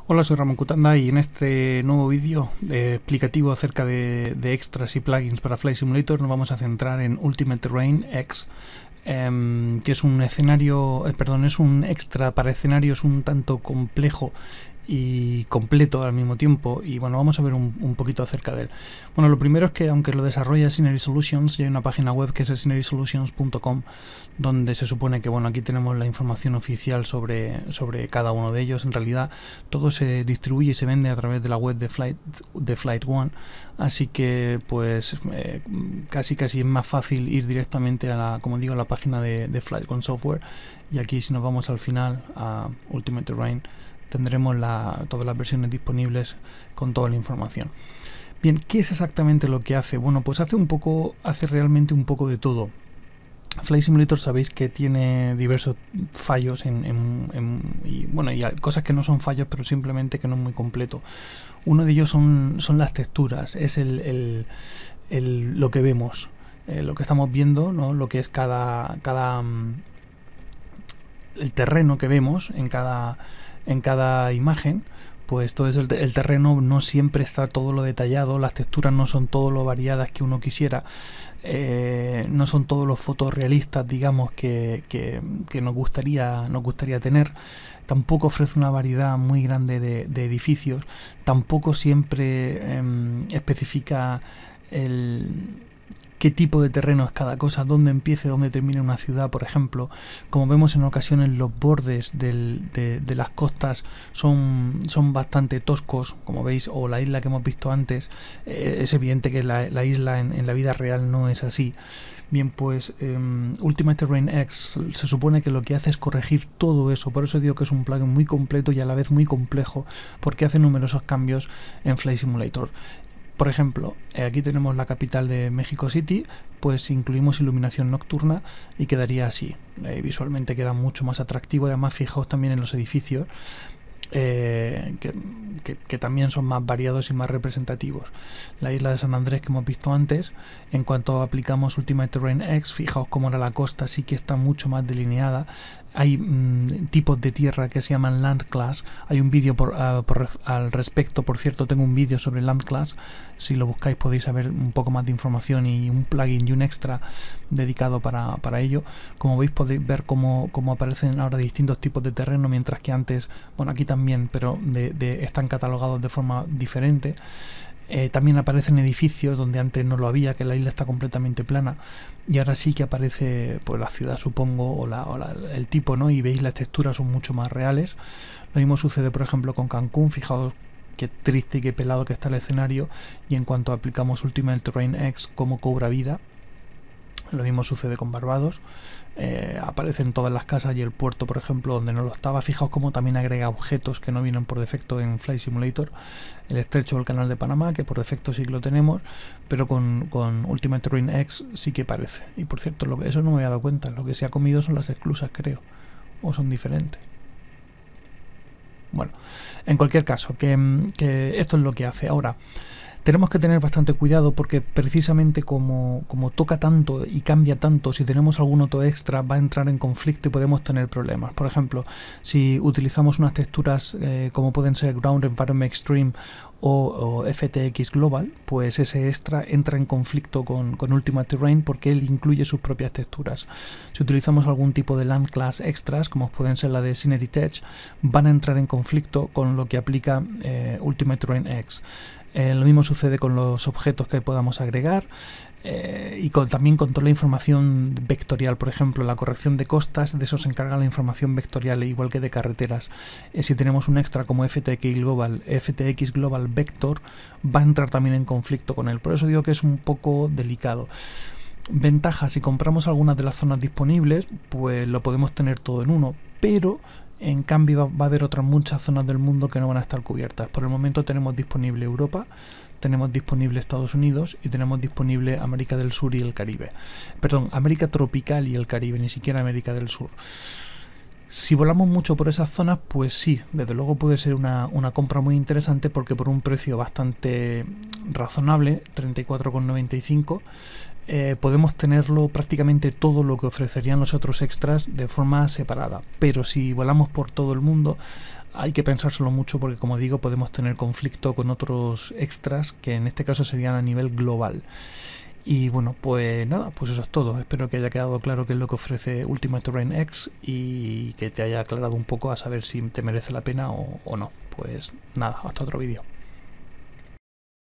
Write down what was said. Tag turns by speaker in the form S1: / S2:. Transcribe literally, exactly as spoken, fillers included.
S1: Hola, soy Ramón Cutanda y en este nuevo vídeo eh, explicativo acerca de, de extras y plugins para Flight Simulator nos vamos a centrar en Ultimate Terrain X, eh, que es un escenario, eh, perdón, es un extra para escenarios un tanto complejo y completo al mismo tiempo, y bueno, vamos a ver un, un poquito acerca de él. Bueno, lo primero es que aunque lo desarrolla Scenery Solutions, ya hay una página web que es scenery solutions punto com, donde se supone que, bueno, aquí tenemos la información oficial sobre, sobre cada uno de ellos. En realidad todo se distribuye y se vende a través de la web de Flight, de Flight One, así que pues eh, casi casi es más fácil ir directamente a la, como digo, a la página de, de Flight One Software, y aquí si nos vamos al final a Ultimate Terrain tendremos la, todas las versiones disponibles con toda la información. Bien, ¿qué es exactamente lo que hace? Bueno, pues hace un poco, hace realmente un poco de todo. Flight Simulator sabéis que tiene diversos fallos en, en, en, y bueno, y cosas que no son fallos, pero simplemente que no es muy completo. Uno de ellos son, son las texturas, es el, el, el, lo que vemos, eh, lo que estamos viendo, ¿no? Lo que es cada, cada el terreno que vemos en cada en cada imagen. Pues todo eso, el, el terreno no siempre está todo lo detallado, las texturas no son todo lo variadas que uno quisiera, eh, no son todos los fotorrealistas, digamos, que, que, que nos gustaría nos gustaría tener. Tampoco ofrece una variedad muy grande de, de edificios, tampoco siempre eh, especifica el qué tipo de terreno es cada cosa, dónde empieza y dónde termina una ciudad, por ejemplo. Como vemos en ocasiones, los bordes del, de, de las costas son, son bastante toscos, como veis, o la isla que hemos visto antes. Eh, es evidente que la, la isla en, en la vida real no es así. Bien, pues eh, Ultimate Terrain X se supone que lo que hace es corregir todo eso. Por eso digo que es un plugin muy completo y a la vez muy complejo, porque hace numerosos cambios en Flight Simulator. Por ejemplo, aquí tenemos la capital de Mexico City, pues incluimos iluminación nocturna y quedaría así. Eh, visualmente queda mucho más atractivo, y además fijaos también en los edificios, eh, que, que, que también son más variados y más representativos. La isla de San Andrés que hemos visto antes, en cuanto aplicamos Ultimate Terrain X, fijaos cómo era la costa, sí que está mucho más delineada. Hay mmm, tipos de tierra que se llaman Land Class. Hay un vídeo por, uh, por, al respecto, por cierto, tengo un vídeo sobre Land Class. Si lo buscáis podéis saber un poco más de información y un plugin y un extra dedicado para, para ello. Como veis, podéis ver cómo, cómo aparecen ahora distintos tipos de terreno, mientras que antes, bueno, aquí también, pero de, de, están catalogados de forma diferente. Eh, también aparecen edificios donde antes no lo había, que la isla está completamente plana, y ahora sí que aparece pues la ciudad, supongo, o, la, o la, el tipo, ¿no? Y veis, las texturas son mucho más reales. Lo mismo sucede, por ejemplo, con Cancún. Fijaos qué triste y qué pelado que está el escenario, y en cuanto aplicamos Ultimate Terrain X, cómo cobra vida. Lo mismo sucede con Barbados. Eh, aparecen todas las casas y el puerto, por ejemplo, donde no lo estaba. Fijaos cómo también agrega objetos que no vienen por defecto en Flight Simulator. El estrecho del canal de Panamá, que por defecto sí que lo tenemos, pero con, con Ultimate Terrain X sí que aparece. Y por cierto, lo que, eso no me había dado cuenta. Lo que se ha comido son las esclusas, creo. O son diferentes. Bueno, en cualquier caso, que, que esto es lo que hace. Ahora, tenemos que tener bastante cuidado porque precisamente como, como toca tanto y cambia tanto, si tenemos algún otro extra va a entrar en conflicto y podemos tener problemas. Por ejemplo, si utilizamos unas texturas eh, como pueden ser Ground Environment Extreme o, o F T X Global, pues ese extra entra en conflicto con, con Ultimate Terrain porque él incluye sus propias texturas. Si utilizamos algún tipo de Land Class extras, como pueden ser la de Scenery Tech, van a entrar en conflicto con lo que aplica eh, Ultimate Terrain X. Eh, lo mismo sucede con los objetos que podamos agregar, eh, y con, también con toda la información vectorial. Por ejemplo, la corrección de costas, de eso se encarga la información vectorial, igual que de carreteras. Eh, si tenemos un extra como F T X Global, F T X Global Vector, va a entrar también en conflicto con él. Por eso digo que es un poco delicado. Ventaja: si compramos algunas de las zonas disponibles, pues lo podemos tener todo en uno, pero en cambio va a haber otras muchas zonas del mundo que no van a estar cubiertas. Por el momento tenemos disponible Europa, tenemos disponible Estados Unidos y tenemos disponible América del Sur y el Caribe. Perdón, América tropical y el Caribe, ni siquiera América del Sur. Si volamos mucho por esas zonas, pues sí, desde luego puede ser una, una compra muy interesante, porque por un precio bastante razonable, treinta y cuatro con noventa y cinco, eh, podemos tenerlo prácticamente todo lo que ofrecerían los otros extras de forma separada, pero si volamos por todo el mundo hay que pensárselo mucho porque, como digo, podemos tener conflicto con otros extras que en este caso serían a nivel global. Y bueno, pues nada, pues eso es todo. Espero que haya quedado claro qué es lo que ofrece Ultimate Terrain X y que te haya aclarado un poco a saber si te merece la pena o, o no. Pues nada, hasta otro vídeo.